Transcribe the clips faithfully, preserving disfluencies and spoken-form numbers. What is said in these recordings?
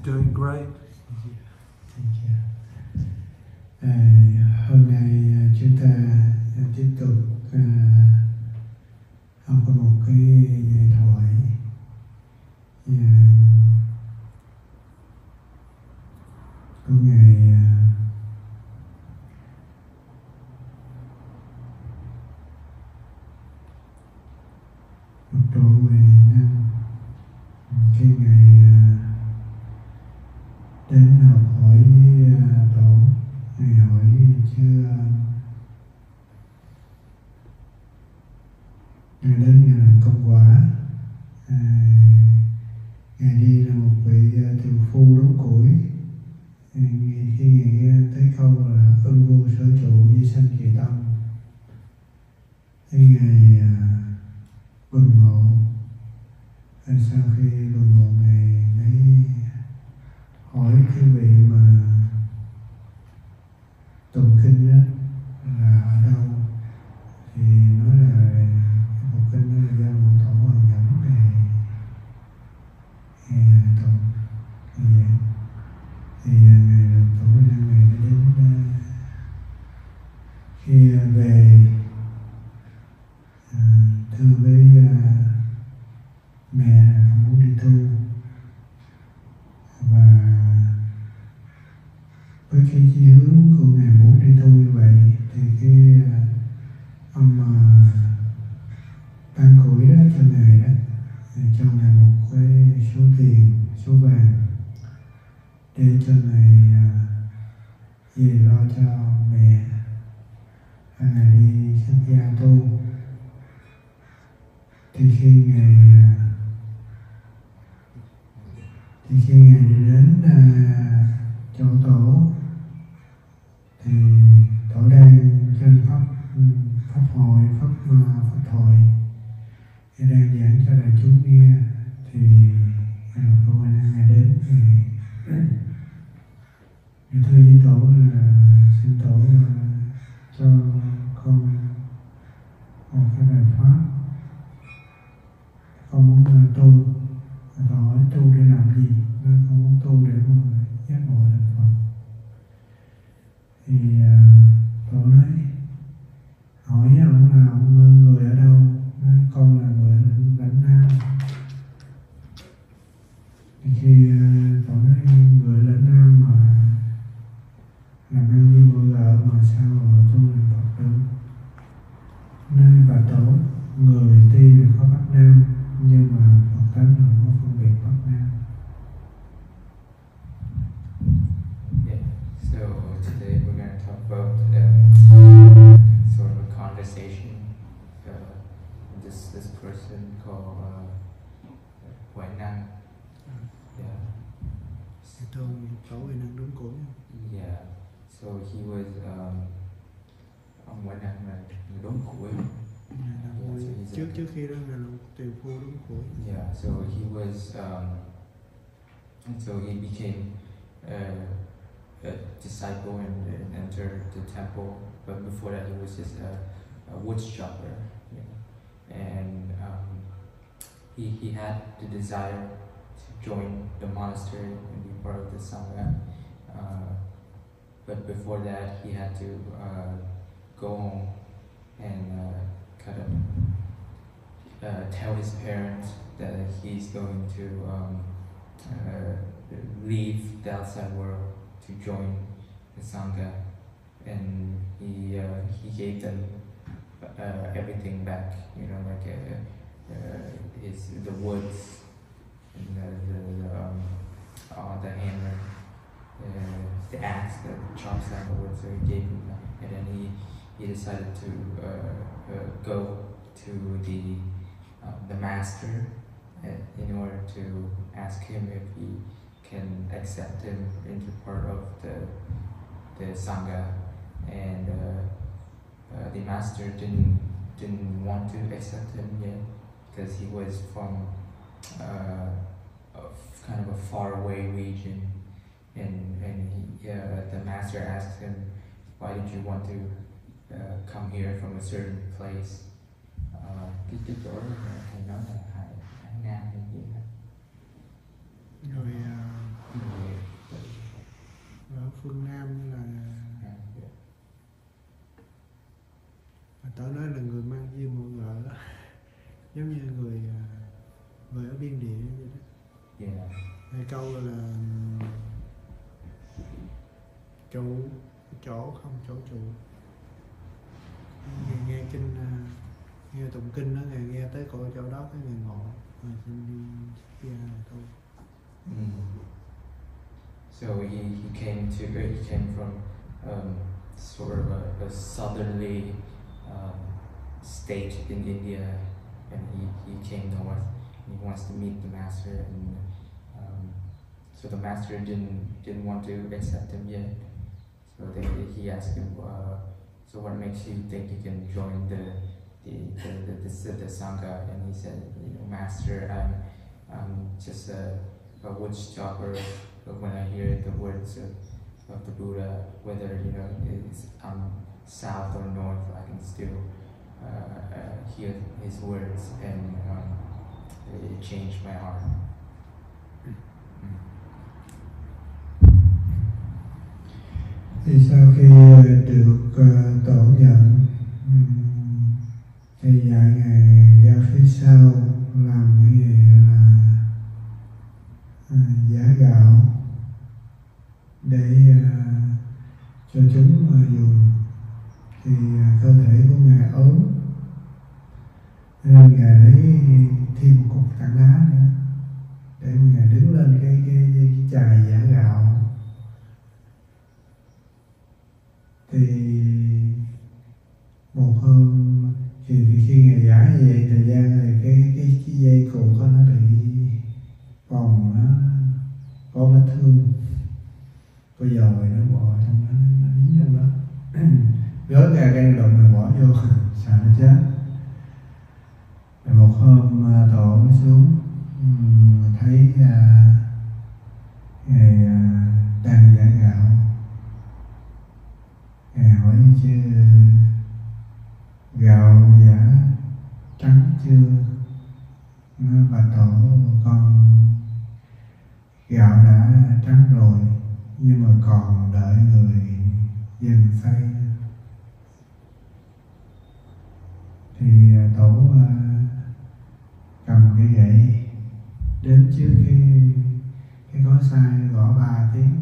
doing great. Thank you. À, hôm nay chúng ta tiếp tục uh, học một cái giải thoại uh, của ngài uh, một trụ về năm khi ngài uh, đến học hỏi với uh, tổ. Ngài hỏi chứ uh, Ngài đến Ngài làm công quả, à, Ngài đi là một vị uh, tiều phu đốn củi. À, khi Ngài nghe tới câu là ưng vô sở trụ di sanh kỳ tâm, thì Ngài uh, bừng ngộ. À, sau khi bừng ngộ Ngài mới hỏi cái vị mà tụng kinh đó là ở đâu, thì nói là cái bộ kinh đó là do một tổ Hoàng Nhẫn này ngài tụng ngài giảng. Thì ngài tổ Hoàng Nhẫn này mới đến uh, khi về uh, thưa với uh, mẹ không muốn đi tu, và với cái chí hướng của ngài muốn đi tu như vậy thì cái uh, ông uh, ban củi đó cho ngài đó, cho ngài một cái số tiền, số vàng để cho ngài uh, về lo cho mẹ, và ngài đi xuất gia tu. Thì khi ngài uh, thì khi ngài đi đến uh, chỗ tổ thì tổ đang trên pháp pháp hội, pháp pháp thoại, thì đang giảng cho đại chúng nghe. Thì ngài cô anh ngài đến thì ngài thưa với tổ là xin tổ uh, cho con một cái bài pháp, con muốn uh, tu. Tổ hỏi tu để làm gì? Con muốn tu để mà giác ngộ thành Phật. Thì uh, tổ nói hỏi với ông là ông người ở đâu? Nói, con là người ở lãnh Nam. Thì khi uh, tổ nói người ở lãnh Nam mà làm ăn như người vợ mà sao mà tu thành Phật được? Nơi bà tổ người tuy là có Bắc Nam nhưng mà Phật tánh không có phân biệt Bắc Nam. Yeah. So today we're going to talk about um, sort of a conversation. Uh, this this person called uh, Huệ Năng. Yeah. Thường tổ Huệ Năng đốn củi. Yeah. So he was um, ông Huệ Năng là đốn củi. Yeah, so trước trước khi đó là tiều phu đốn củi. Yeah. So he was. Um, so he became. Uh, a disciple and, and entered the temple, but before that he was just a, a wood chopper, you know? And um, he, he had the desire to join the monastery and be part of the Sangha, uh, but before that he had to uh, go home and uh, kind of uh, tell his parents that he's going to um, uh, leave the outside world to join the Sangha, and he uh, he gave them uh, everything back, you know, like uh, uh, his the woods, and the the, the, um, uh, the hammer, uh, the axe that chops down the wood. So he gave him that, and then he he decided to uh, uh, go to the uh, the master uh, in order to ask him if he can accept him into part of the the Sangha, and uh, uh, the master didn't didn't want to accept him yet because he was from uh, a f- kind of a faraway region, and and he, uh, the master asked him, why did you want to uh, come here from a certain place? Uh, cái cái chỗ đó là thầy nói là Hải Hải Nam hay gì đó. Rồi uh, trụ, chỗ không chỗ trụ. Ngày nghe kinh, nghe tụng kinh đó, ngày nghe tới cõi chỗ đó cái ngày ngộ, rồi xin đi kia tu. Mm. So he, he came to he came from um, sort of a, a southerly um, state in India, and he, he came north. And he wants to meet the master, and um, so the master didn't didn't want to accept him yet. So they, he asked him, uh, "So what makes you think you can join the the the, the, the, the sangha?" And he said, "You know, master, I'm I'm just a, a wood chopper. But when I hear the words of, of the Buddha, whether you know it's um, south or north, I can still uh, uh, hear his words, and um, it changed my heart." Mm. Thì sau khi được uh, tổ nhận, um, thì dạy Ngài ra phía sau làm cái gì là uh, giả gạo để uh, cho chúng uh, dùng. Thì uh, cơ thể của Ngài ốm, nên Ngài lấy thêm một cục tảng đá nữa để mà Ngài đứng lên cái, cái, cái chài giả gạo. Thì một hôm thì khi Ngài giải như vậy, thời gian thì cái, cái, cái dây cột đó nó bị vòng, nó có vết thương, có dòi nó bò trong đó, nó dính trong đó. Gớt ra cái đụng này bỏ vô, sợ nó chết. Rồi một hôm tổ nó xuống, thấy Ngài đang giả gạo. Ngài hỏi chứ gạo giả trắng chưa? Bà tổ, con gạo đã trắng rồi, nhưng mà còn đợi người dần xay. Thì tổ uh, cầm cái gậy đến trước cái cái gói xay, gõ ba tiếng.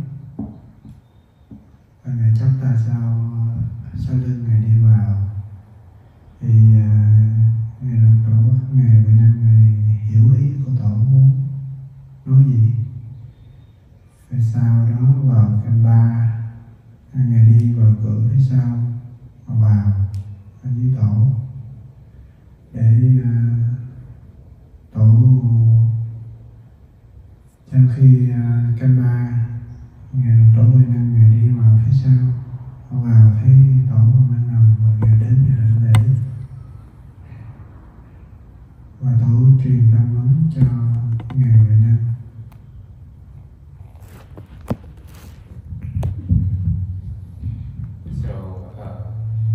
Và Ngài chắp tay sau sau lưng Ngài đi vào. Thì uh, Ngài đồng tổ, Ngài Huệ Năng, Ngài hiểu ý của tổ muốn nói gì. Rồi sau đó vào canh ba, Ngài đi vào cửa phía sau mà vào ở dưới tổ để uh, tổ trong khi uh, canh ba, Ngài đồng tổ Huệ Năng, Ngài đi vào phía sau, vào thấy tổ đang nằm, và Ngài đến để và tổ truyền tâm vấn cho Ngài Huệ Năng. So uh,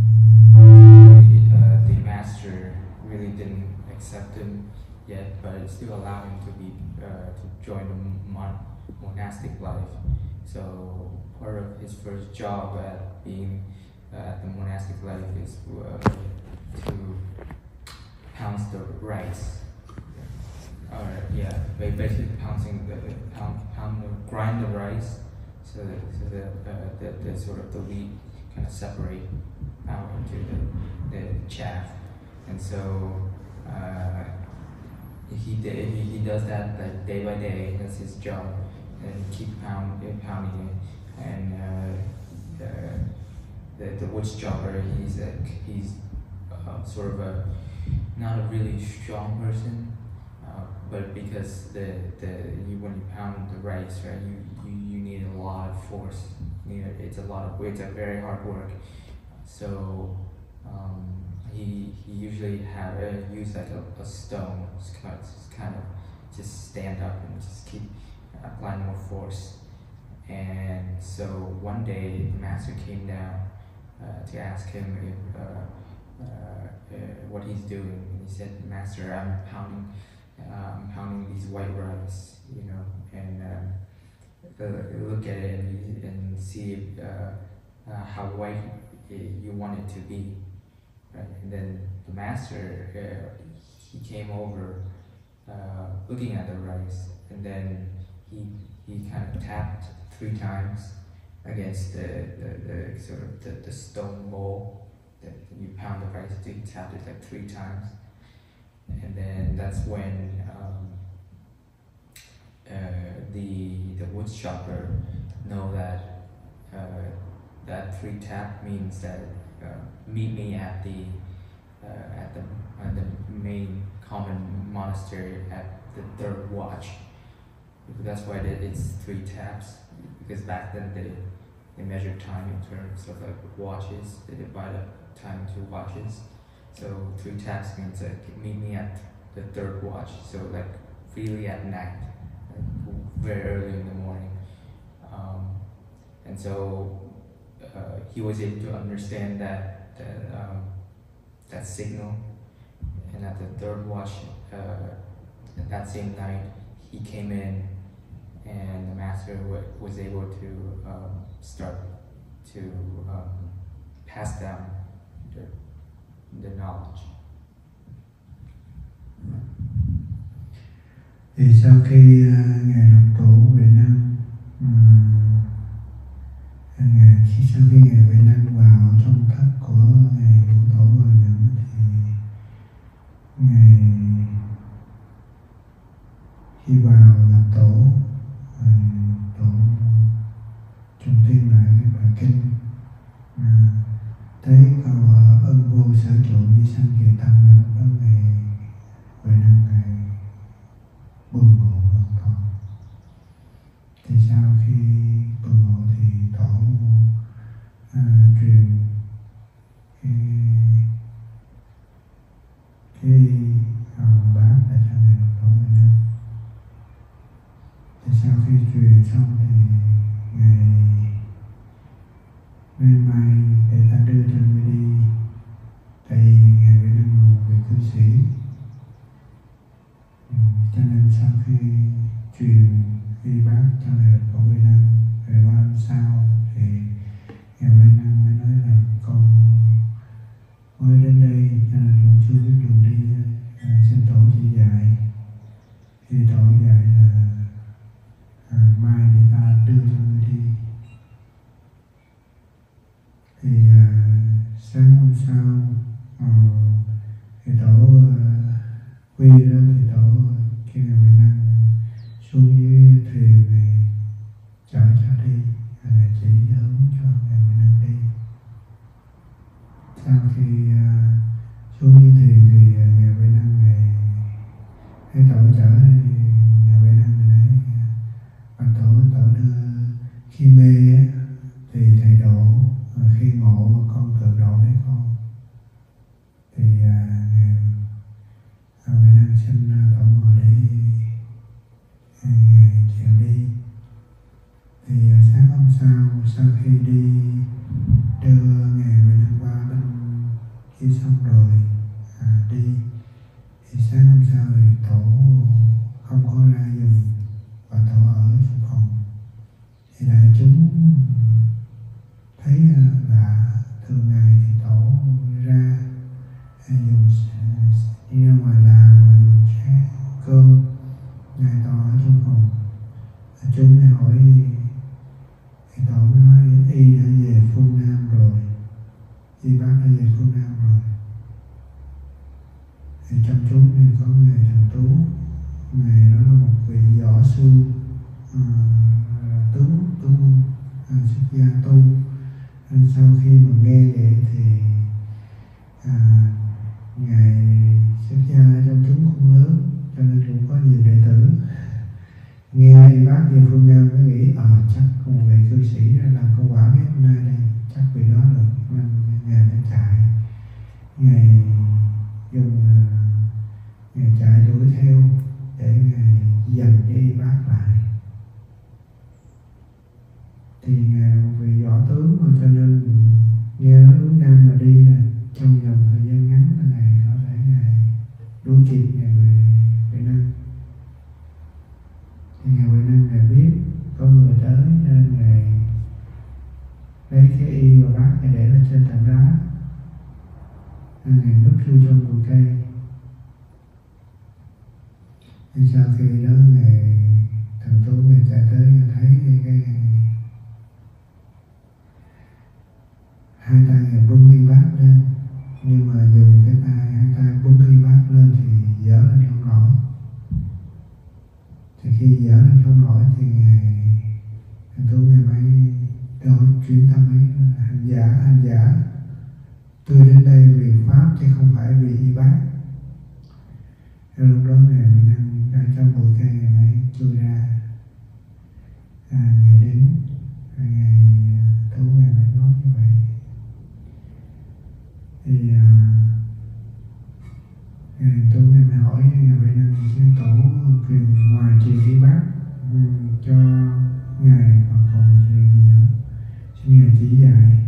uh, the master really didn't accept him yet, but it still allowed him to be uh, to join the mon monastic life. So part of his first job at being uh, at the monastic life is uh, to pounce the rice. Or yeah, basically pouncing the pound, pound the, grind the rice so that so that uh, the, the sort of the wheat kind of separate out into the, the chaff, and so uh, he did he, he does that like day by day. That's his job, and keep pound pounding it. And uh, uh, the the wood chopper, he's a, he's uh, sort of a not a really strong person, uh, but because the the you when you pound the rice, right, you you, you need a lot of force. You know, it's a lot of it's a very hard work. So um, he he usually have uh, use like a, a stone, just kind of, just kind of just stand up and just keep applying more force. And so one day the master came down uh, to ask him if uh, uh, uh, what he's doing. And he said, "Master, I'm pounding, uh, I'm pounding these white rice, you know, and um, uh, look at it and, and see uh, uh, how white you want it to be." Right? And then the master, uh, he came over, uh, looking at the rice, and then he he kind of tapped three times, against the, the, the sort of the, the stone wall that you pound the rice to, you tap it like three times, and then that's when um, uh, the the wood chopper know that uh, that three tap means that uh, meet me at the uh, at the at the main common monastery at the third watch. That's why it's three taps, because back then they they measured time in terms of like watches. They divide up time into watches. So three taps means like meet me at the third watch. So like really at night, like very early in the morning. Um, and so uh, he was able to understand that that, um, that signal. And at the third watch, uh, that same night, he came in, and the master w was able to um, start to um, pass down the, the knowledge. Thì sau khi uh, ngài Lục Tổ về Năng, um, ngài khi sau khi ngài về Năng vào trong thất của ngài Lục Tổ Hòa Nhẫn, thì ngài khi vào gặp tổ, tổ trung tiên lại cái bài kinh à, thấy câu ân vô sở trụ như sanh kỳ tâm, rồi lúc đó ngài Huệ Năng ngài bừng ngộ hoàn toàn. Thì sau khi bừng ngộ thì tổ à, truyền cái cái hồng bát lại cho ngài Lục Tổ Huệ Năng. Thì sau khi truyền xong thì ngài ngày mai để ta đưa cho người đi, tại vì ngài Huệ Năng là một vị cư sĩ, ừ, cho nên sau khi truyền y bác cho ngài Lục Tổ Huệ Năng về qua hôm sau thì ngài Huệ Năng mới nói là con mới đến đây cho nên cũng chưa biết đường đi, à, xin tổ chỉ dạy. Thì tổ dạy là à, mai để ta đưa cho người đi. Thì à, sáng hôm sau à, thì tổ à, quy đó thì tổ kêu ngài Huệ Năng xuống dưới thuyền này chở cho đi, à, chỉ hướng cho ngài Huệ Năng đi. Sau khi à, xuống dưới thuyền thì à, ngài Huệ Năng này thấy tổ chở thì ngài Huệ Năng này nói và tổ tổ đưa khi mê thì thầy độ, khi ngộ con tự độ đấy con. Thì à, ngài Huệ Năng xin tổ ngồi để à, ngài chèo đi. Thì à, sáng hôm sau, sau khi đi đưa ngài Huệ Năng qua bên kia xong rồi à, đi, thì sáng hôm sau thì tổ không có ra giùm và tổ ở trong phòng. Thì đại chúng thấy là thường ngày thì tổ ra dùng đi ra ngoài làm và dùng xe cơm, ngài tổ ở trong phòng. Chúng mới hỏi thì tổ mới nói y đã về phương Nam rồi, y bác đã về phương Nam rồi. Thì trong chúng thì có ngài Thần Tú, ngài đó là một vị võ sư, à, tướng tướng à, xuất gia tu. Nên sau khi mà nghe vậy thì à, ngài xuất gia trong chúng cũng lớn, cho nên cũng có nhiều đệ tử. Nghe y bác về phương Nam mới nghĩ ờ à, chắc một vị cư sĩ ra làm công quả mấy hôm nay đây, chắc vị đó được, nên ngài mới chạy, ngài dùng ngài chạy đuổi theo để ngài giành cái y bác lại. Thì ngài là một vị võ tướng mà, cho nên nghe nói hướng Nam là đi là trong vòng thời gian ngắn là ngài có thể ngài đuổi kịp ngài Huệ Năng. Thì ngài Huệ Năng ngài biết có người tới, cho nên ngài lấy cái y và bát ngài để lên trên tảng đá, ngài núp vô trong bụi cây. Thì sau khi đó ngài Thần Tú ngài chạy tới, ngài thấy cái, cái khi dở lên không nổi thì ngài Thầy Tú ngài mới đổi chuyển tâm ấy là hành giả, hành giả tôi đến đây vì pháp chứ không phải vì y bác. Thì lúc đó ngài mới đang ở trong bụi cây, ngài mới chui ra, à, ngài đến, à, ngài Tú ngài mới nói như vậy. Thì à, ngài Tú ngài mới hỏi ngài Huệ Năng sư tổ truyền ngoài truyền y bác um, cho ngài còn còn chuyện gì nữa, xin ngài chỉ dạy.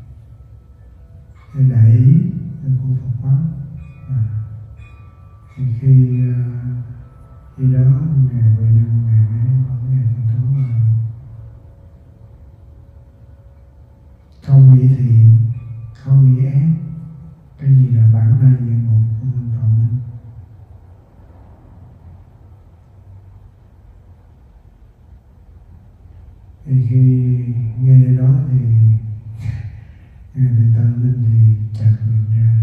Thì đại ý của Phật pháp. À, thì khi uh, khi đó ngài Huệ Năng ngài mới hỏi ngài Thầy Tú là không nghĩ thiện, không nghĩ ác, cái gì là bản lai diện mục của Minh Thọ Minh. Thì khi nghe đến đó thì ngài Thầy Tạng Linh thì chợt nhận ra.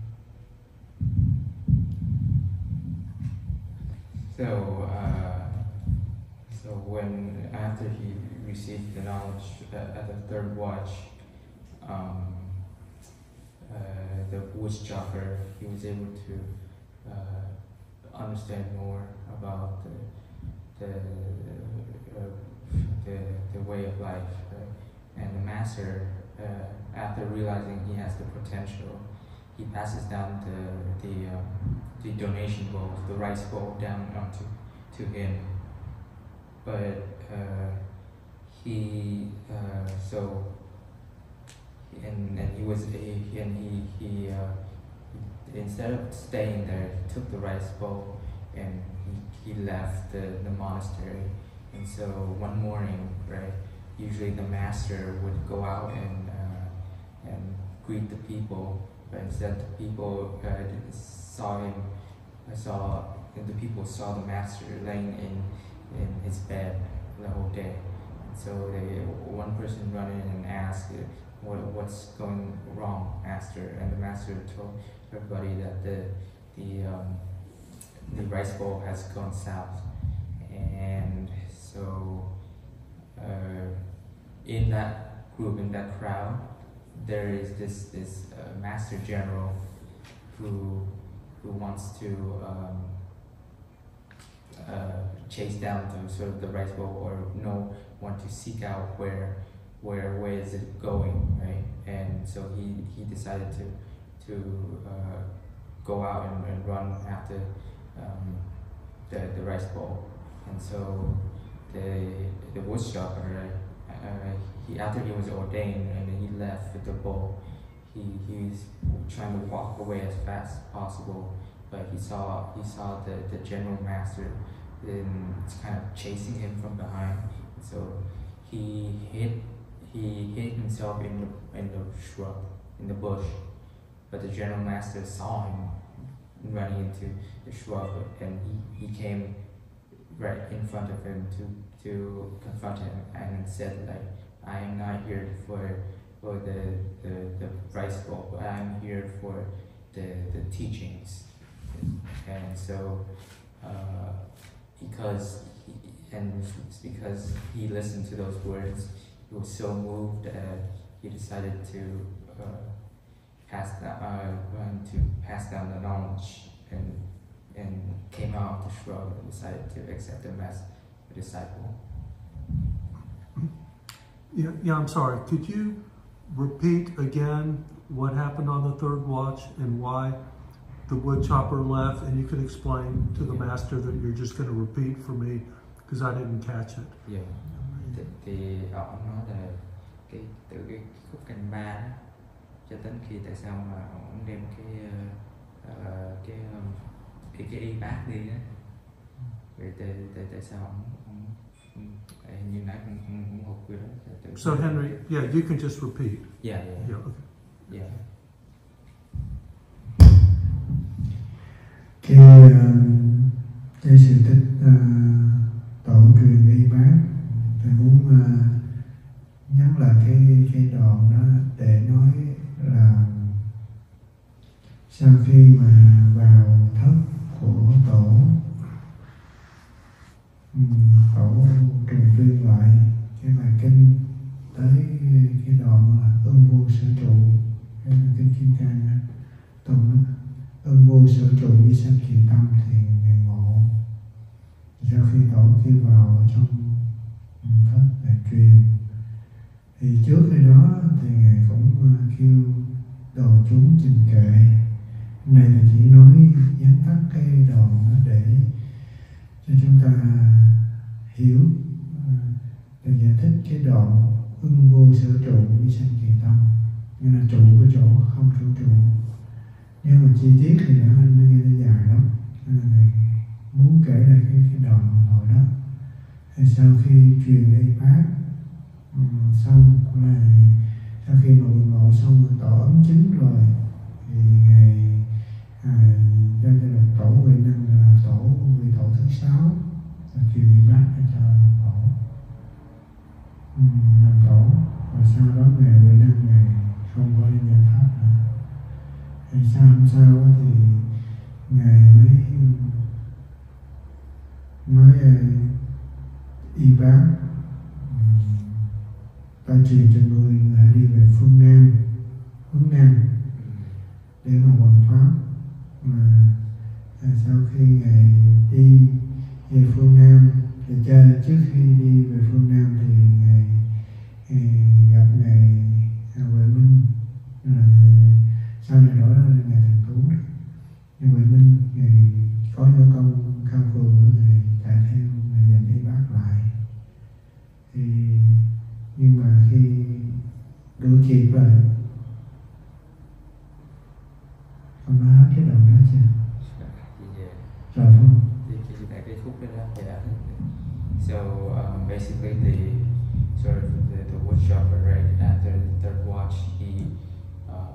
So, uh, so when after he received the knowledge uh, at the third watch, um, uh, the woodchopper, he was able to uh, understand more about the the, uh, the the way of life, right? And the master, uh, after realizing he has the potential, he passes down the the um, the donation bowl, the rice bowl, down onto to him. But uh, he uh, so and and he was a, and he he, uh, he instead of staying there, he took the rice bowl and he, he left the, the monastery. And so one morning, right, usually the master would go out and uh, and greet the people. But instead, the people uh, saw him. I saw and the people saw the master laying in in his bed the whole day. And so they one person run in and asked, "What what's going wrong, master?" And the master told everybody that the the um, the rice bowl has gone south. And so uh, in that group, in that crowd, there is this this uh, master general who who wants to um, uh, chase down the sort of the rice bowl, or know want to seek out where where where is it going, right? And so he he decided to to uh, go out and, and run after um, the the rice bowl. And so the the woodchopper, right? Uh, he after he was ordained and he left with the bowl, he he's trying to walk away as fast as possible, but he saw he saw the, the general master and kind of chasing him from behind. So he hid he hid himself in the in the shrub, in the bush, but the general master saw him running into the shrub, and he, he came right in front of him to to confront him and said, like, I am not here for for the the, the rice bowl, but I am here for the the teachings. And so uh, because he, and it's because he listened to those words, he was so moved that he decided to uh, pass down, uh, to pass down the knowledge, and and came out of the shrub and decided to accept him as a disciple. Yeah, yeah, I'm sorry. Could you repeat again what happened on the third watch and why the woodchopper left? And you could explain to the Yeah. master that you're just going to repeat for me because I didn't catch it. Yeah. Thì, thì ông nói là cái từ cái khúc canh ba đó, cho đến khi tại sao mà ông đem cái uh, cái um, cái cái y bác đi á, vậy tại tại tại sao ông ông hình như nãy cũng cũng cũng học cái đó. So Henry, yeah, you can just repeat. Yeah, yeah, Yeah, okay. yeah. Cái uh, cái sự tích uh, tổ truyền y bác, tôi muốn uh, nhắc lại cái cái đoạn đó để nói là sau khi mà vào thất của tổ, um, kim cang tụng ưng vô sở trụ với sanh kỳ tâm thì ngài ngộ. Sau khi tổ kêu vào trong pháp đại truyền thì trước khi đó thì ngài cũng kêu đồ chúng trình kệ. Này là chỉ nói vắn tắt cái đoạn đó để cho chúng ta hiểu, để giải thích cái đoạn ưng vô sở trụ với sanh kỳ tâm, như là trụ cái chỗ không chỗ trụ. Nhưng mà chi tiết thì nó nó nghe nó dài lắm, nên là thầy muốn kể lại cái cái đoạn hồi đó. Thì sau khi truyền đi pháp um, xong là sau khi mà ngộ xong rồi tỏ ấm chứng rồi thì ngài à, cho cho được tổ huệ năng là tổ vị tổ thứ sáu, là truyền đi pháp cho làm tổ um, làm tổ. Và sau đó ngài huệ năng ngài không có đi nhận pháp nữa. Thì sau hôm sau thì ngài mới nói uh, y bác um, ta truyền cho người người hãy đi về phương Nam, hướng Nam để mà hoằng pháp. Mà uh, sau khi ngài đi về phương Nam thì cha trước khi đi về phương Nam thì ngài uh, gặp ngài uh, Huệ Minh. Uh, sau này đó là ngài Thần Tú. Ngài Huệ Minh ngài có nhỏ công cao phường nữa, ngài chạy theo ngài giành y bác lại. Thì nhưng mà khi đuổi kịp rồi, con nói hết cái đầu đó chưa? Rồi không? So um, basically, the sort of the, the woodchopper, right after the third watch, he uh,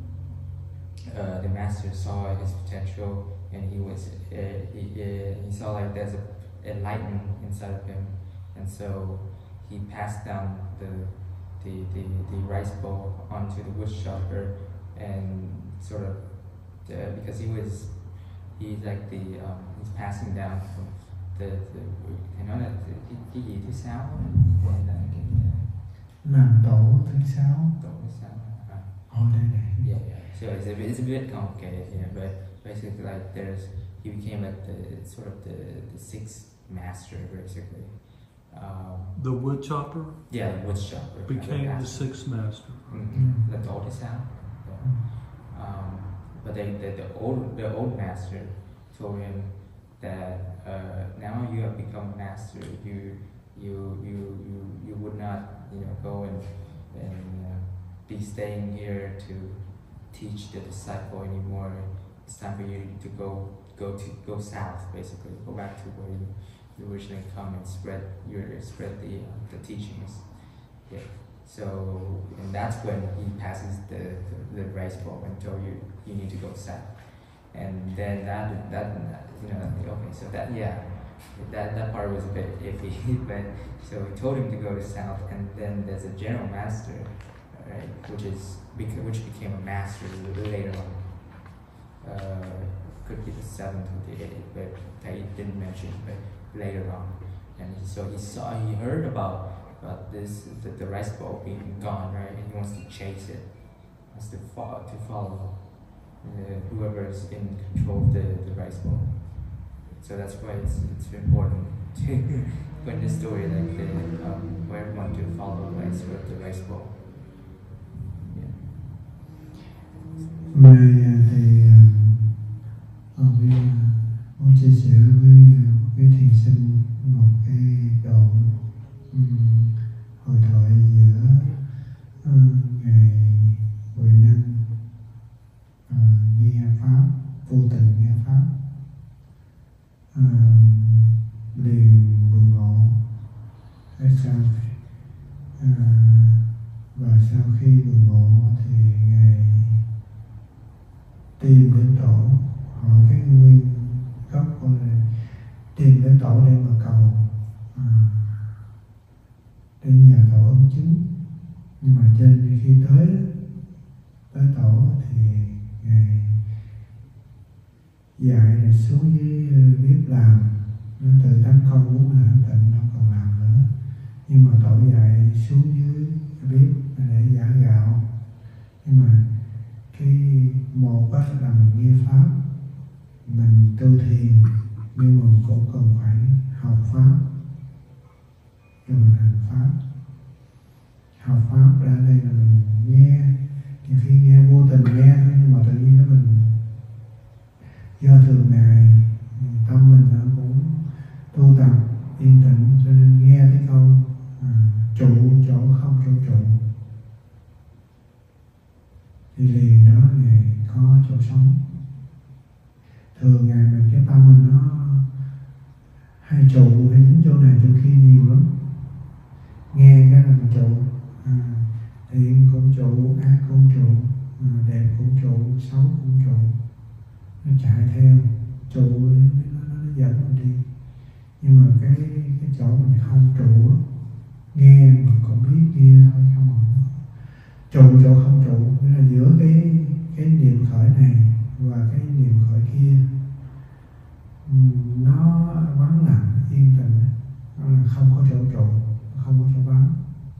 uh, the master saw his potential, and he was uh, he, uh, he saw like there's a, a lightning inside of him, and so he passed down the the, the, the rice bowl onto the woodchopper, and sort of uh, because he was he's like the um, he's passing down from the the I know that cái cái gì thứ sáu gọi là cái làm tổ thứ sáu. tổ thứ sáu. Oh, đây này. Yeah, yeah. So it's a bit, it's a bit complicated, you know, but basically like there's he became like the sort of the, the sixth master basically. Um, The wood chopper yeah, the wood chopper became the sixth master. Mm-hmm. The tổ thứ sáu. Yeah. Um, but they, the, the old the old master told him that uh, now you have become a master. You you you you you would not you know go and and uh, be staying here to teach the disciple anymore. It's time for you to go go to go south, basically go back to where you, you originally come and spread your spread the uh, the teachings. Yeah. So and that's when he passes the the, the rice bowl and told you you need to go south. And then that that you know okay, so that yeah, that that part was a bit iffy, but so he told him to go to south, and then there's a general master, right, which is which became a master later on. Uh, could be the seventh or the eighth, but he didn't mention, but later on. And he, so he saw, he heard about about this the, the rice bowl being gone, right, and he wants to chase it, wants to follow to follow. Uh, whoever is in control of the, the rice bowl. So that's why it's it's important to put the story like the, um, for everyone to follow the rice with the rice bowl. Yeah. Mai thì ông với ông chia sẻ với với thiền sinh một cái đoạn um, hội thoại giữa uh, ngài Huệ Năng Uh, nghe pháp, vô tình nghe pháp, uh, liền bừng ngộ. Hay sao uh, và sau khi bừng ngộ thì ngài tìm đến tổ, hỏi cái nguyên gốc của này, tìm đến tổ để mà cầu uh, đến nhà tổ ấn chứng. Nhưng mà trên khi tới tới tổ thì ngài dạy là xuống dưới biết làm, nó tự tánh không muốn làm tịnh đâu còn làm nữa. Nhưng mà tổ dạy xuống dưới biết để giả gạo. Nhưng mà cái tu thiền, nhưng mà cũng cần phải học pháp rồi mình hành pháp. Học pháp ở đây là mình nghe, nhiều khi nghe vô tình nghe thôi, nhưng mà tự nhiên nó mình do thường ngày tâm mình nó cũng tu tập yên tĩnh, cho nên nghe cái câu à, trụ chỗ không chỗ trụ thì liền đó ngày có chỗ sống. Thường ngày mình cái tâm mình nó hay trụ hay dính chỗ này chỗ kia nhiều lắm, nghe cái là mình trụ, à, thiện cũng trụ, ác cũng trụ, à, đẹp cũng trụ, xấu cũng trụ, nó chạy theo trụ, nó, nó, nó dẫn mình đi. Nhưng mà cái cái chỗ mình không trụ, nghe mà cũng biết nghe thôi, không mà trụ chỗ không trụ, nghĩa là giữa cái cái niệm khởi này và cái niệm khởi kia nó vắng lặng yên tĩnh, nó là không có chỗ trụ, không có chỗ bám.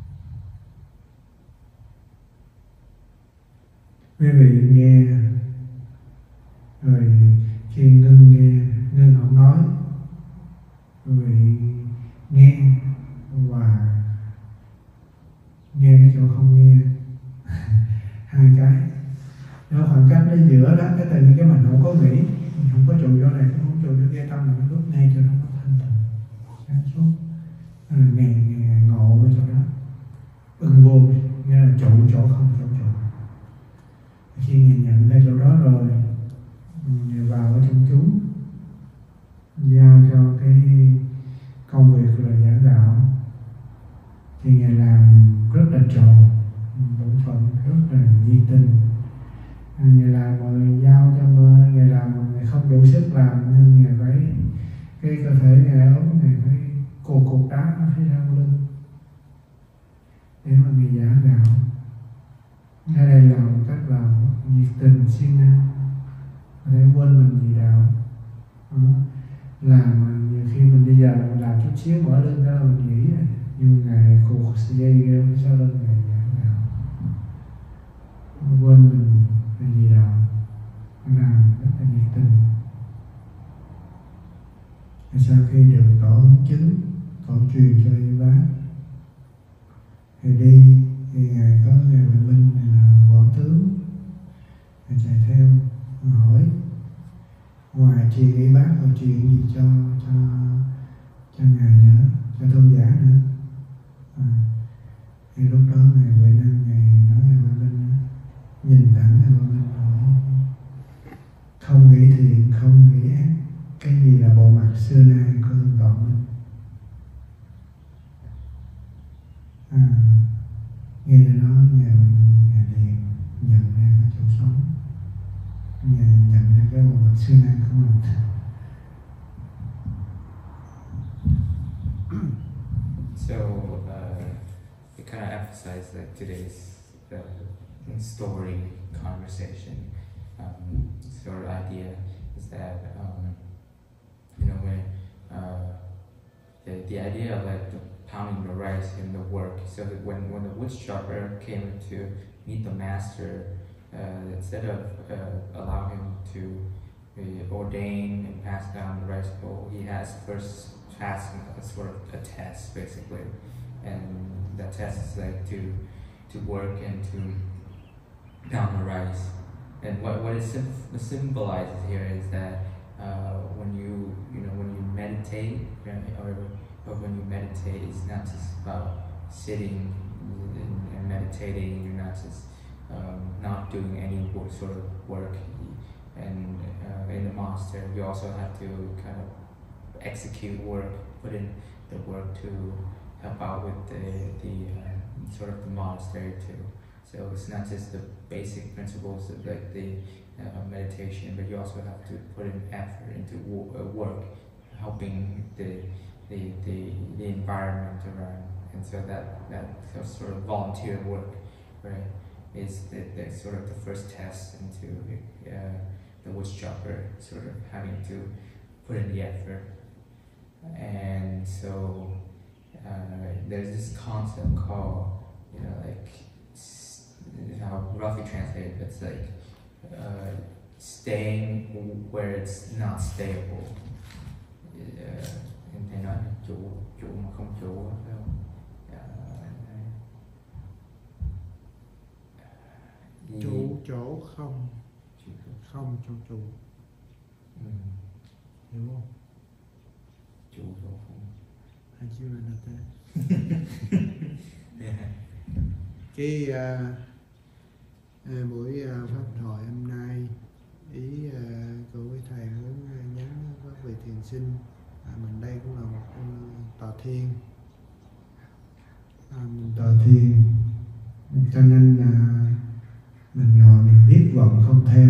Quý vị nghe rồi khi ngưng nghe, ngưng không nói, quý vị nghe và nghe cái chỗ không nghe hai cái nó khoảng cách ở giữa đó, cái tự nhiên cái mình không có nghĩ, mình không có trụ chỗ này, không có trụ chỗ kia, tâm mình nó lúc ngay cho nó nó thanh tịnh sáng suốt, ngày ngày ngộ cái chỗ đó ưng vô, nghĩa là trụ chỗ không chỗ trụ. Khi Ngài nhận ra chỗ đó rồi, Ngài vào ở trong chúng, giao cho cái công việc là giảng đạo, thì Ngài làm rất là tròn, bổn phận rất là nhiệt tình. Ngài làm mà Ngài giao cho mà Ngài làm mà Ngài không đủ sức làm, nên Ngài phải cái cơ thể Ngài ốm, Ngài phải cột cột đá ở phía sau lưng để mà Ngài giảng đạo. Ở đây là một cách làm nhiệt tình siêng năng để quên mình vì đạo. Ừ. Làm mà nhiều khi mình bây giờ mình làm chút xíu mở lưng ra là mình nghĩ rồi, nhưng Ngài cột sợi dây gheo phía sau lưng Ngài giảng đạo, quên mình vì đạo, làm rất là nhiệt tình. Sau khi được tổ ấn chứng, tổ truyền cho y bác thì đi, thì Ngài có Ngài Huệ Minh là võ tướng, Ngài chạy theo, Ngài hỏi ngoài truyền y bác còn truyền gì cho cho cho Ngài nữa, cho tôn giả nữa. À, thì lúc đó Ngài Huệ Năng Ngài nói Ngài Huệ Minh nhìn thẳng Ngài Huệ Minh hỏi không nghĩ thiện, không nghĩ ác, cái gì là bộ mặt xưa nay của Hương Tọa Minh? À, nghe đến đó Ngài Ngài liền nhận ra cái chỗ sống, Ngài nhận ra cái bộ mặt xưa nay của mình. So uh, we kind of emphasize like today's uh, story conversation. Um, sort of idea is that um, you know when uh, the the idea of like the pounding the rice in the work. So that when when the wood chopper came to meet the master, uh, instead of uh, allow him to uh, ordain and pass down the rice bowl, he has first passed a sort of a test basically, and that test is like to to work and to pound the rice. And what what it sim- symbolizes here is that uh, when you you know when you meditate, or or when you meditate, it's not just about sitting and, and meditating. You're not just um, not doing any work, sort of work. And uh, in the monastery, you also have to kind of execute work, put in the work to help out with the the uh, sort of the monastery too. So it's not just the basic principles of like the uh, meditation, but you also have to put in effort into wo- uh, work, helping the, the the the environment around, and so that that sort of volunteer work, right, is the, the sort of the first test into uh, the wood chopper, sort of having to put in the effort. And so uh, there's this concept called, you know, like, how roughly translated, it's like uh, staying where it's not stable. Uh, em thấy nói là chủ chủ mà không chủ phải không? Uh, chủ chỗ không chủ, không chỗ chủ, ừ. hiểu không? Chủ chỗ không. Hai chữ này là thế. Yeah. Cái uh, uh, buổi uh, pháp thoại hôm nay, ý uh, của quý thầy muốn uh, nhắn các vị thiền sinh, uh, mình đây cũng là một uh, tòa thiên, uh, mình tòa thiên, cho nên là uh, mình ngồi mình biết vọng không theo.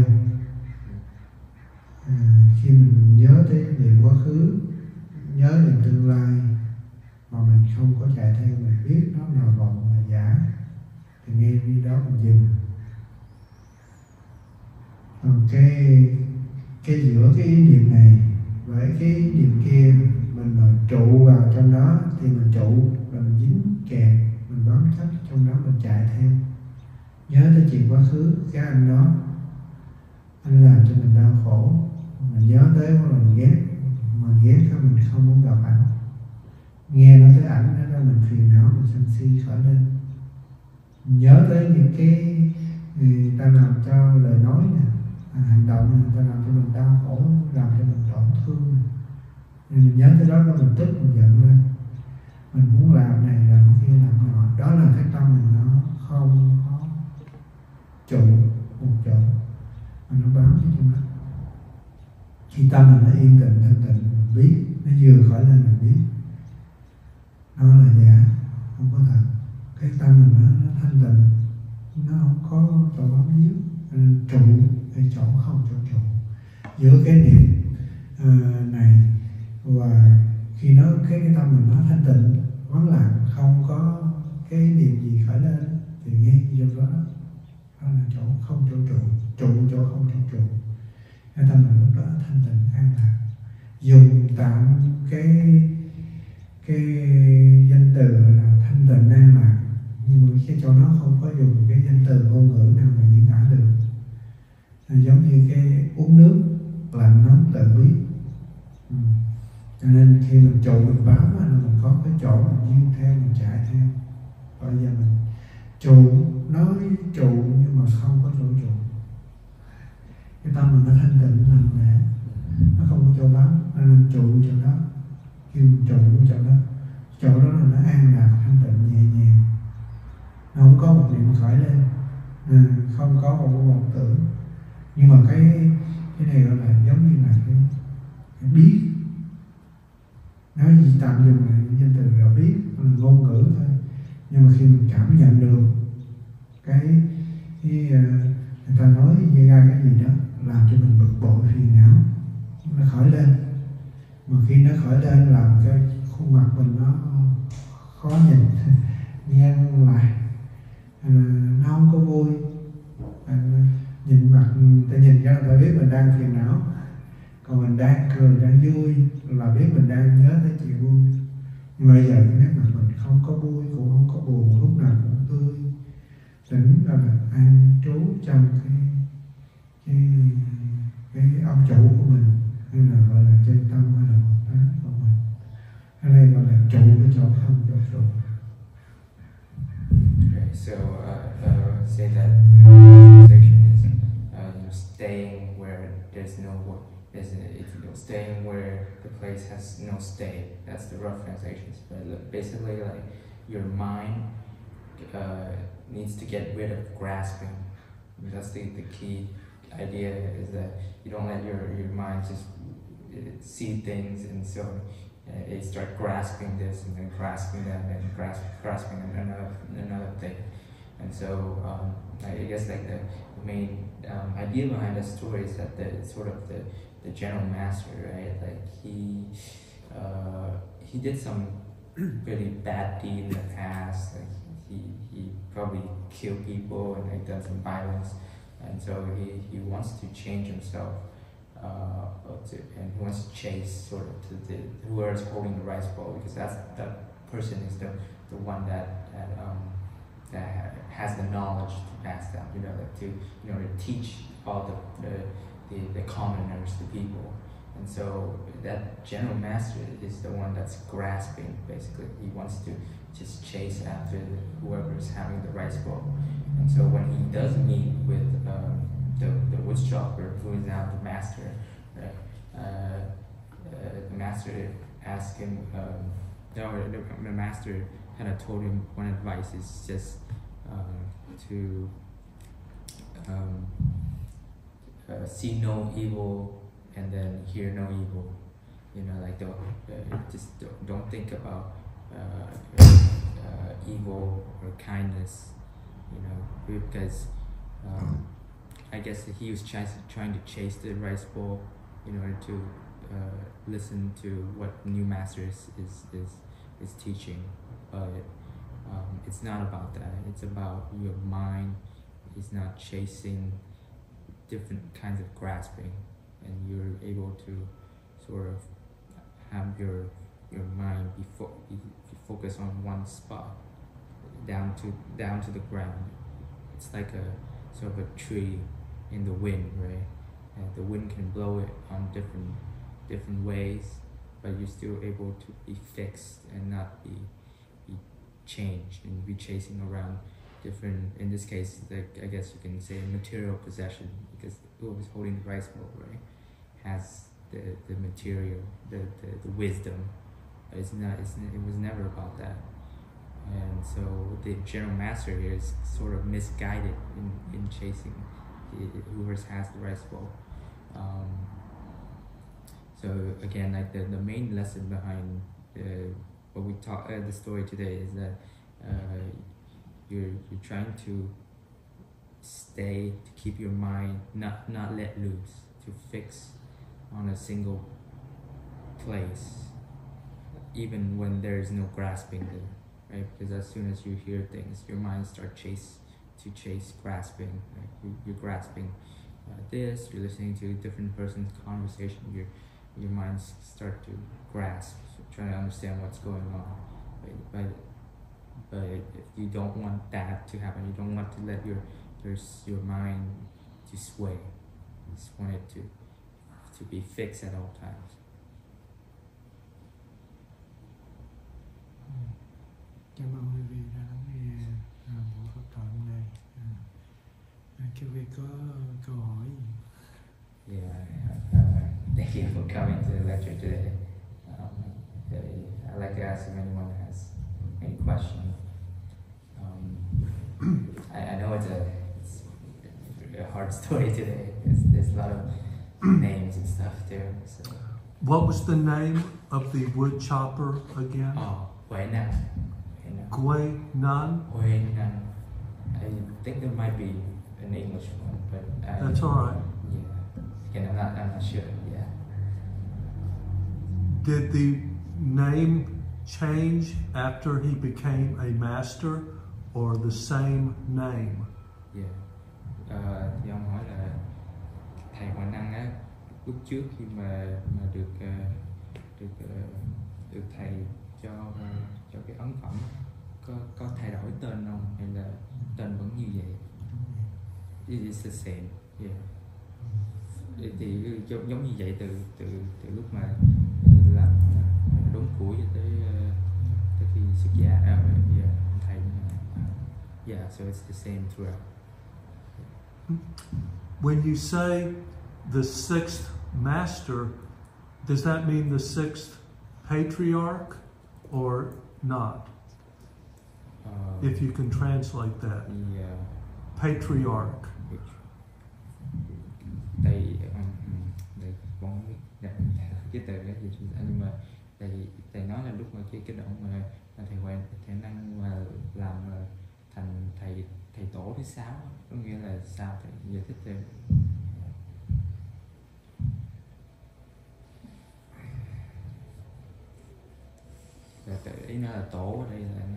À, khi mình nhớ tới niệm quá khứ, nhớ niệm tương lai mà mình không có chạy theo, mình biết nó là vọng là giả, thì ngay đi đó mình dừng. Còn cái cái giữa cái ý niệm này với cái ý niệm kia, mình mà trụ vào trong đó thì mình trụ, và mình dính kẹt, mình bám chấp trong đó, mình chạy theo. Nhớ tới chuyện quá khứ, cái anh đó anh làm cho mình đau khổ, mình nhớ tới là mình ghét, mà ghét cái mình không muốn gặp ảnh. Nghe nói tới ảnh đó, mình phiền não, mình sân si khởi lên. Mình nhớ tới những cái người ta làm cho lời nói nè, à, hành động người ta làm cho mình đau khổ, làm cho mình tổn thương nè. Nên mình nhớ tới đó, đó mình tức, mình giận lên, mình muốn làm này làm kia làm nọ. Đó là cái tâm mình nó không có trụ một chỗ, mà nó bám vào trong đó. Khi tâm mình nó yên tĩnh thanh tịnh, mình biết, nó vừa khỏi lên mình biết nó là giả, không có thật. Cái tâm mình nó, nó thanh tịnh, nó không có chỗ bám víu, nên trụ cái chỗ không chỗ trụ. Giữa cái niệm uh, này và khi nó cái, cái tâm mình nó thanh tịnh, vắng lặng, không có cái niệm gì khởi lên, thì ngay vô đó đó là chỗ không chỗ trụ, trụ chỗ không chỗ trụ. Cái tâm mình lúc đó thanh tịnh an lạc. Dùng tạm cái cái danh từ là thanh tịnh an lạc, nhưng mà cái chỗ đó không có dùng cái danh từ ngôn ngữ nào mà diễn tả được. Là giống như cái uống nước lạnh nóng tự biết. Ừ. Cho nên khi mình trụ mình bám là mình có cái chỗ mình duyên theo, mình chạy theo. Bây giờ mình trụ, nói trụ nhưng mà không có chỗ trụ. Cái tâm mình nó thanh tịnh lành lẽ, nó không có chỗ bám, nên trụ chỗ đó, kêu trụ chỗ đó. Chỗ đó là nó an lạc, thanh tịnh, nhẹ nhàng. Nó không có một niệm khởi lên, không có một vọng tưởng. Nhưng mà cái cái này gọi là giống như là cái, cái biết. Nói gì tạm dùng là danh từ là biết, là ngôn ngữ thôi. Nhưng mà khi mình cảm nhận được cái, cái người ta nói gây ra cái gì đó làm cho mình bực bội, phiền não, nó khởi lên. Mà khi nó khởi lên làm cái khuôn mặt mình nó khó nhìn, nhăn lại, nó không có vui. Nhìn mặt ta nhìn ra ta biết mình đang phiền não, còn mình đang cười, đang vui là biết mình đang nhớ tới chuyện vui. Nhưng bây giờ cái nét mặt mình không có vui cũng không có buồn, lúc nào cũng tươi tỉnh, là an trú trong cái cái cái ông chủ của mình, hay là gọi là chân tâm, hay là một tánh của mình. Ở đây gọi là trụ cái chỗ không chỗ trụ. Okay, so uh, uh, say that realization is uh, you know, staying where there's no work, is it, you know, staying where the place has no stay. That's the rough translations. But basically, like your mind uh, needs to get rid of grasping. That's the, the key idea, is that you don't let your, your mind just see things, and so uh, it start grasping this and then grasping that and then grasp, grasping another another thing. And so um, I guess like the main um, idea behind the story is that the sort of the, the general master, right? Like he uh, he did some really bad deed in the past. Like he he probably killed people and like done some violence, and so he, he wants to change himself. Uh, to, and he wants to chase sort of to the whoever is holding the rice bowl, because that's that person is the the one that that um that has the knowledge to pass down, you know, like to you know to teach all the the, the, the commoners, the people. And so that general master is the one that's grasping, basically. He wants to just chase after whoever is having the rice bowl. And so when he does meet with um, the, the wood chopper, who is now the master, right? Uh, uh, the master asked him, um, no, the, the master kind of told him one advice is just um, to um, uh, see no evil and then hear no evil. You know, like don't, uh, just don't, don't think about uh, uh, evil or kindness. You know, because um, I guess he was ch trying to chase the rice bowl in order to uh, listen to what new master is is is, is teaching. But um, it's not about that. It's about your mind is not chasing different kinds of grasping, and you're able to sort of have your your mind be, fo be, be focused on one spot, down to down to the ground. It's like a sort of a tree in the wind, right? And the wind can blow it on different different ways, but you're still able to be fixed and not be be changed and be chasing around different. In this case, like, I guess you can say material possession, because whoever's holding the rice bowl, right, has the the material, the the, the wisdom. But it's not. It's, it was never about that. And so the general master here is sort of misguided in, in chasing whoever has the rice bowl. Um, so again, like the, the main lesson behind the, what we talk uh, the story today is that uh, you're you're trying to stay, to keep your mind not not let loose, to fix on a single place, even when there is no grasping there. Right? Because as soon as you hear things, your mind starts chase to chase grasping. Right? You, you're grasping uh, this. You're listening to a different person's conversation. Your your mind start to grasp, trying to understand what's going on. Right? But but if you don't want that to happen, you don't want to let your your your mind to sway. You just want it to to be fixed at all times. Cảm ơn quý vị đã lắng nghe à, buổi pháp thoại hôm nay. À, à, quý vị có câu hỏi gì? Yeah, uh, thank you for coming to the lecture today. Um, I'd like to ask if anyone has any question. Um, I, I know it's a, it's a hard story today. There's, there's a lot of names and stuff too. So. What was the name of the wood chopper again? Oh, Huệ Năng. Gui Nan? Huệ Năng. I think there might be an English one, but I, that's all right. Yeah, again, I'm not, I'm not sure. Yeah. Did the name change after he became a master, or the same name? Yeah. Uh, thì ông hỏi là thầy Huệ Năng á, lúc trước khi mà mà được uh, được uh, được thầy cho uh, cho cái ấn phẩm, có có thay đổi tên không, hay là tên vẫn như vậy? It is the same. Yeah. Thì, thì giống, giống như vậy từ từ từ lúc mà làm đốn củi cho tới uh, tới khi xuất gia. Uh, yeah, thầy. Uh, yeah, so it's the same throughout. When you say the sixth master, does that mean the sixth patriarch or not? Uh, if you can translate that. Yeah. Patriarch. Thầy, thầy con biết cái từ đó gì, nhưng mà thầy thầy nói là lúc mà cái cái đoạn mà thầy Huệ thầy Năng mà làm thành thầy thầy tổ thứ sáu, có nghĩa là sao, thầy giải thích thêm. Là ý nó là tổ ở đây là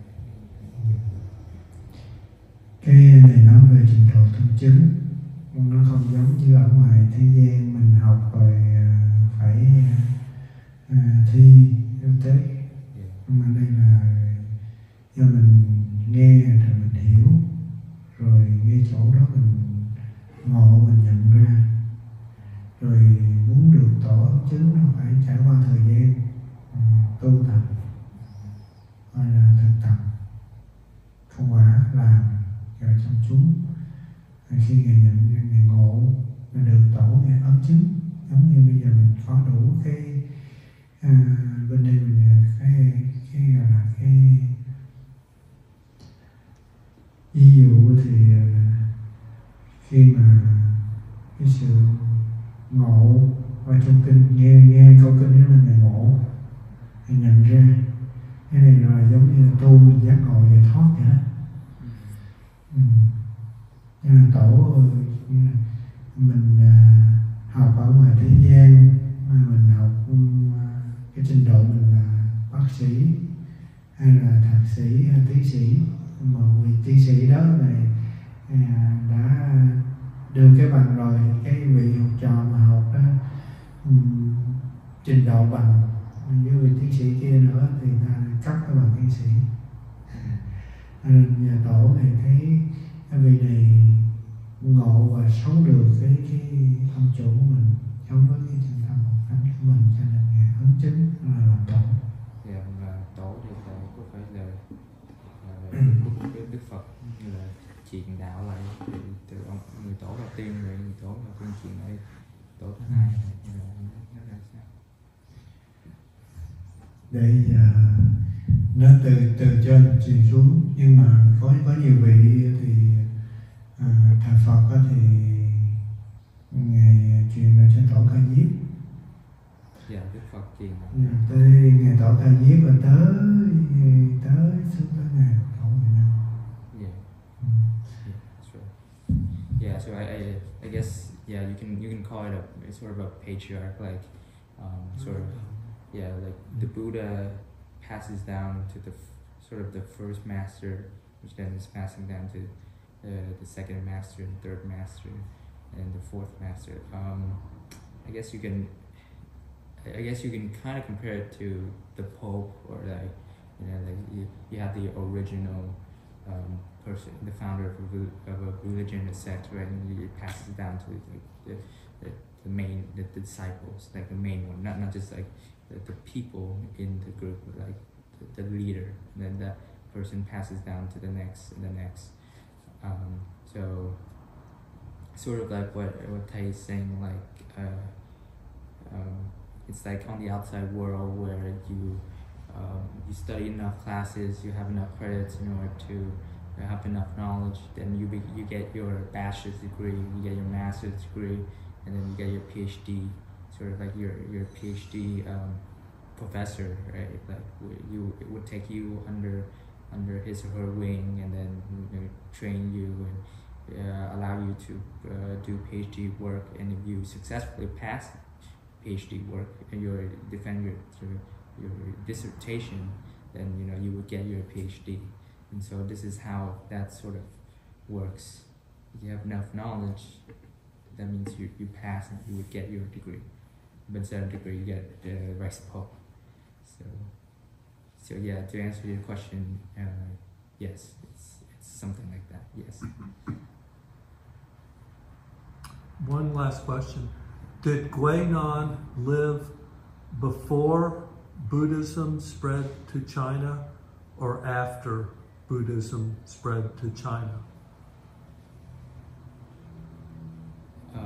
cái này nói về trình độ tâm chứng, nó không giống như ở ngoài thế gian mình học rồi phải à, thi yêu tế, nhưng mà đây là do mình nghe rồi mình hiểu, rồi ngay chỗ đó mình ngộ, mình nhận ra, làm rồi trong chúng. Khi Ngài nhận Ngài ngộ, Ngài được Tổ Ngài ấn chứng, giống như bây giờ mình có đủ cái à, bên đây mình cái cái gọi là cái ví dụ thì khi mà cái sự ngộ qua trong kinh, nghe nghe câu kinh đó là Ngài ngộ, Ngài nhận ra cái này là giống như là tu mình giác ngộ giải thoát vậy đó. Ừ. Như là Tổ mình à, học ở ngoài thế gian mà mình học à, cái trình độ mình là bác sĩ hay là thạc sĩ hay tiến sĩ, mà vị tiến sĩ đó này à, đã đưa cái bằng rồi, cái vị học trò mà học đó um, trình độ bằng với vị tiến sĩ kia nữa thì ta cấp cái bằng tiến sĩ. Nên nhà Tổ này thấy cái vị này ngộ và sống được cái cái ông chủ của mình, sống với cái chân tâm học thánh của mình, cho nên Ngài ấn chứng là làm Tổ. Dạ, và Tổ thì thầy có phải là uh, Đức, Đức Phật như là truyền đạo lại thì từ ông người Tổ đầu tiên rồi người Tổ đầu tiên truyền lại Tổ thứ hai hay là nó ra sao? Để uh, nó từ từ trên truyền xuống, nhưng mà có có nhiều vị thì uh, thờ Phật đó thì Ngài truyền lại cho Tổ Ca Diếp. Dạ, Đức Phật truyền lại. Tới Ngài Tổ Ca Diếp và tới tới xuống tới Ngài Tổ Việt Nam. Yeah. Mm. Yeah, that's right. Yeah, so I, I I guess yeah you can you can call it a sort of a patriarch, like um, sort of yeah like the Buddha passes down to the sort of the first master, which then is passing down to uh, the second master and third master and the fourth master. Um, I guess you can I guess you can kind of compare it to the Pope, or like you know like you, you have the original um, person, the founder of a, of a religion, a sect, right? And it passes down to like the, the, the main, the, the disciples, like the main one, not not just like the, the people in the group, but like the, the leader. And then that person passes down to the next and the next. Um, so sort of like what what Tai is saying, like uh, um, it's like on the outside world where you um, you study enough classes, you have enough credits in order to have enough knowledge, then you be, you get your bachelor's degree, you get your master's degree, and then you get your PhD, sort of like your your PhD um, professor, right? Like you, it would take you under under his or her wing, and then you know, train you and uh, allow you to uh, do PhD work. And if you successfully pass PhD work and you defend your your dissertation, then you know you would get your PhD. And so this is how that sort of works. If you have enough knowledge, that means you, you pass and you would get your degree. But instead of degree, you get the uh, recipe. So, so yeah, to answer your question, uh, yes, it's, it's something like that, yes. One last question. Did Guinan live before Buddhism spread to China or after Buddhism spread to China? Uh,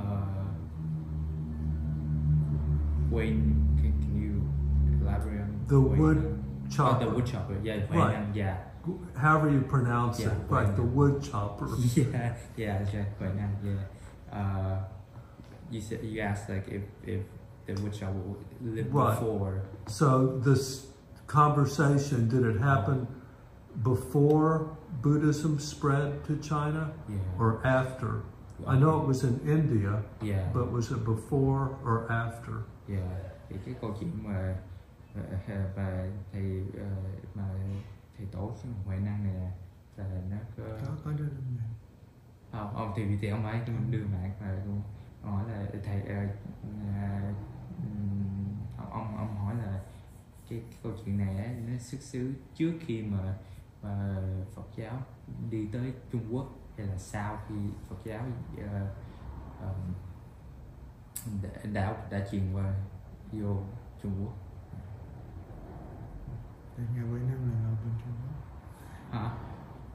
when can, can you elaborate on the Guinan? wood chopper? Oh, the wood chopper, yeah, Guinan, right. yeah. However you pronounce yeah, it, like Guinan. The wood chopper. Yeah, yeah, that's right, Guinan, yeah. Uh, you said you asked like if if the wood chopper lived right. before. So this conversation, did it happen before Buddhism spread to China yeah. or after? Well, I know it was in India, yeah. but was it before or after? Yeah, thì cái câu chuyện mà và thầy mà thầy tổ cái ngoại năng này là nó có có có đưa không ông thì thì ông ấy đưa mạng và ông hỏi là thầy uh, ông ông hỏi là cái, cái câu chuyện này á, nó xuất xứ trước khi mà mà Phật giáo đi tới Trung Quốc hay là sau khi Phật giáo uh, um, đã, đã đã truyền qua vô Trung Quốc. Nhà Quế Năng là ở bên Trung Quốc. Hả?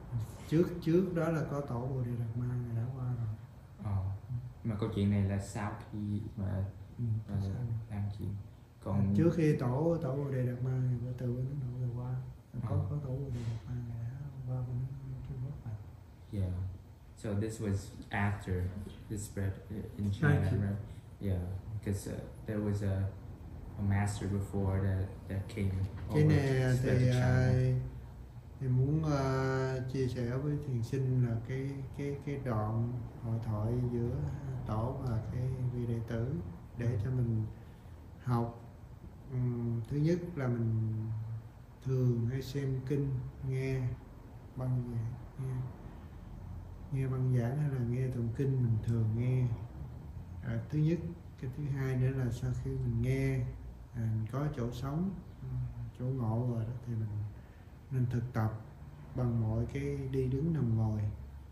trước trước đó là có tổ Bồ Đề Đạt Ma người đã qua rồi. Ờ. Mà câu chuyện này là sau khi mà Ừ, mà làm chuyện còn trước khi tổ tổ Bồ Đề Đạt Ma người đã từ bên Ấn Độ người qua, có Ờ. có tổ Bồ Đề Đạt Ma người đã qua bên Trung Quốc rồi. yeah, so this was after it spread in China, Thank you. right? Yeah, because uh, there was a a master before that that came Cái over này to spread thì to à, China. thì muốn uh, chia sẻ với thiền sinh là cái cái cái đoạn hội thoại giữa tổ và cái vị đệ tử để cho mình học. Ừm, thứ nhất là mình thường hay xem kinh, nghe băng giảng, nghe, nghe băng giảng hay là nghe tụng kinh mình thường nghe. À, thứ nhất, cái thứ hai nữa là sau khi mình nghe à, mình có chỗ sống, chỗ ngộ rồi đó thì mình nên thực tập bằng mọi cái đi đứng nằm ngồi.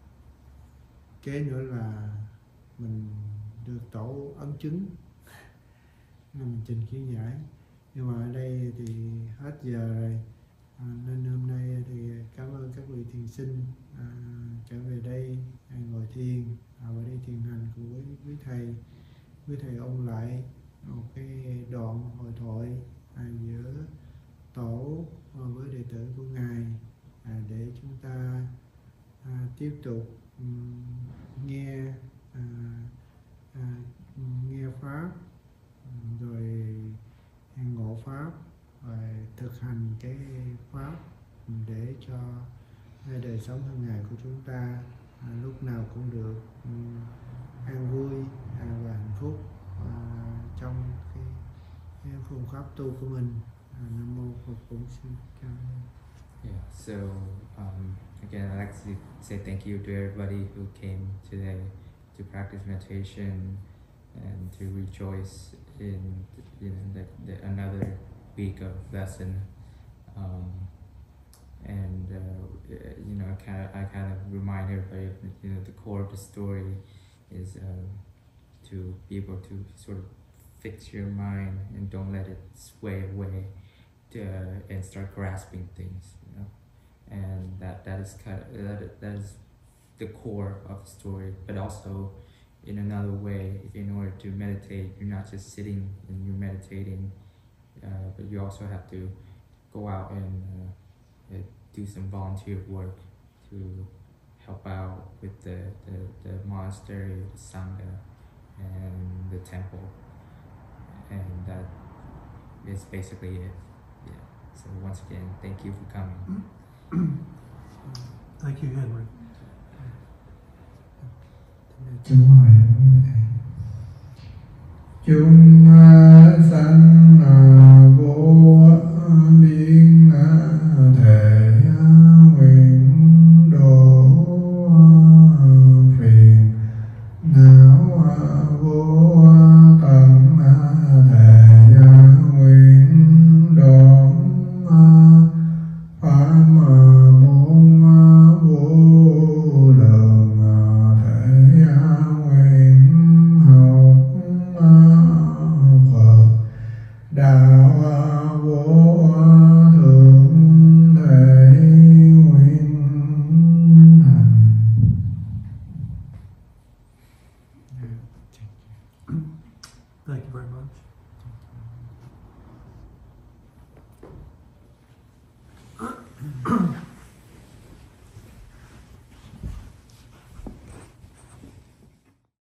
Kế nữa là mình được tổ ấn chứng là mình trình kiến giải. Nhưng mà ở đây thì hết giờ rồi, à, nên hôm nay thì cảm ơn các vị thiền sinh à, trở về đây à, ngồi thiền à, và đi thiền hành cùng với quý thầy. Quý thầy ôn lại một cái đoạn hội thoại à, giữa tổ với đệ tử của ngài à, để chúng ta à, tiếp tục um, nghe à, à, nghe pháp rồi ngộ pháp và thực hành cái pháp để cho đời sống hàng ngày của chúng ta à, lúc nào cũng được um, an vui à, và hạnh phúc à, trong cái, cái phương pháp tu của mình. à, Nam mô Phật Bổn Sư Ca Mâu. Yeah, so um, again, I'd like to say thank you to everybody who came today to practice meditation and to rejoice in you know the, the another week of lesson. Um, and uh, you know, I kind of I kind of remind everybody, you know, the core of the story is uh, to be able to sort of fix your mind and don't let it sway away. To, uh, and start grasping things, you know, and that that is kind of that, that is the core of the story. But also, in another way, in order to meditate, you're not just sitting and you're meditating, uh, but you also have to go out and uh, uh, do some volunteer work to help out with the the, the monastery, the sangha, and the temple, and that is basically it. Yeah. So once again, thank you for coming. Thank you, Henry. Chúng hỏi quý thầy. Chúng sanh vô biên thể nguyện độ phiền não vô tận thể nguyện độ pháp môn vô lượng thể nguyện học Phật đạo vô thượng thể nguyện hành. Thank you very much.